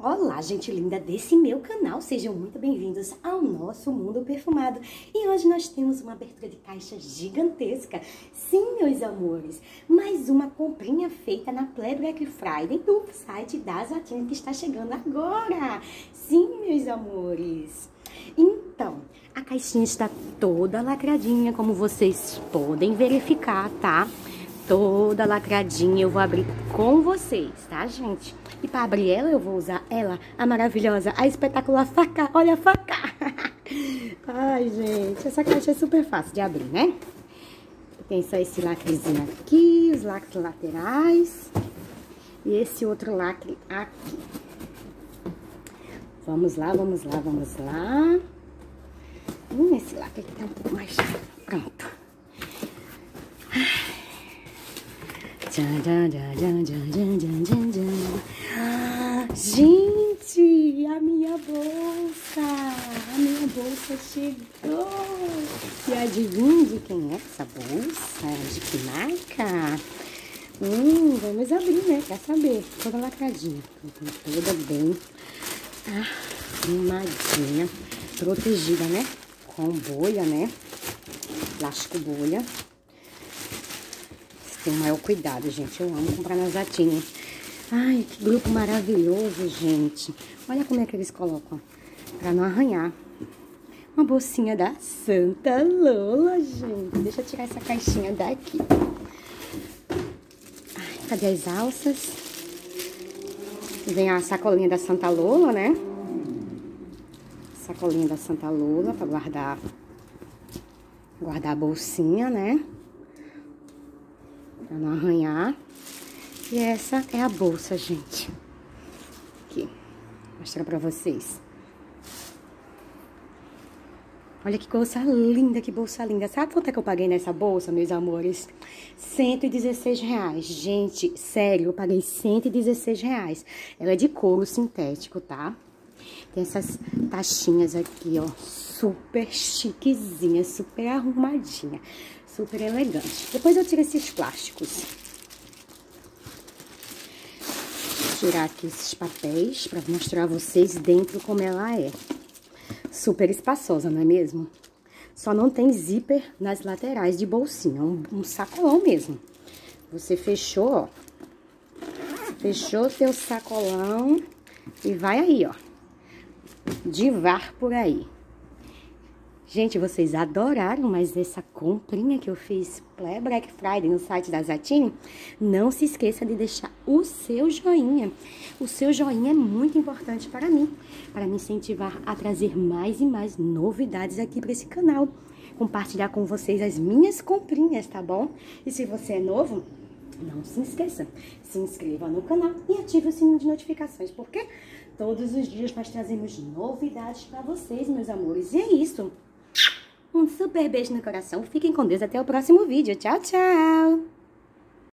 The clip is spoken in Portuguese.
Olá, gente linda desse meu canal, sejam muito bem-vindos ao nosso Mundo Perfumado. E hoje nós temos uma abertura de caixa gigantesca. Sim, meus amores, mais uma comprinha feita na Black Friday do site da Zattini que está chegando agora. Sim, meus amores. Então, a caixinha está toda lacradinha, como vocês podem verificar, tá? Toda lacradinha, eu vou abrir com vocês, tá, gente? E para abrir ela, eu vou usar ela, a maravilhosa, a espetacular faca. Olha a faca! Ai, gente, essa caixa é super fácil de abrir, né? Tem só esse lacrezinho aqui, os lacres laterais e esse outro lacre aqui. Vamos lá, vamos lá, vamos lá. Esse lacre aqui tá um pouco mais pronto. Gente, a minha bolsa chegou. E adivinha de quem é essa bolsa? De que marca? Vamos abrir, né? Quer saber? Toda lacradinha, toda bem arrumadinha, protegida, né? Com bolha, né? Plástico bolha. Tem o maior cuidado, gente. Eu amo comprar na Zattini. Ai, que grupo maravilhoso, gente. Olha como é que eles colocam. Pra não arranhar. Uma bolsinha da Santa Lola, gente. Deixa eu tirar essa caixinha daqui. Ai, cadê as alças? Vem a sacolinha da Santa Lola, né? Sacolinha da Santa Lola pra guardar a bolsinha, né? Pra não arranhar. E essa é a bolsa, gente. Aqui. Vou mostrar pra vocês. Olha que bolsa linda, que bolsa linda. Sabe quanto é que eu paguei nessa bolsa, meus amores? R$116. Gente, sério, eu paguei R$116. Ela é de couro sintético, tá? Tem essas taxinhas aqui, ó. Super chiquezinha, super arrumadinha. Super elegante. Depois eu tiro esses plásticos. Vou tirar aqui esses papéis para mostrar a vocês dentro como ela é. Super espaçosa, não é mesmo? Só não tem zíper nas laterais de bolsinha. Um sacolão mesmo. Você fechou, ó. Fechou seu sacolão e vai aí, ó. Divar por aí. Gente, vocês adoraram, mas essa comprinha que eu fiz Black Friday no site da Zattini, não se esqueça de deixar o seu joinha. O seu joinha é muito importante para mim me incentivar a trazer mais e mais novidades aqui para esse canal. Compartilhar com vocês as minhas comprinhas, tá bom? E se você é novo, não se esqueça, se inscreva no canal e ative o sininho de notificações, porque todos os dias nós trazemos novidades para vocês, meus amores. E é isso. Um super beijo no coração. Fiquem com Deus. Até o próximo vídeo. Tchau, tchau.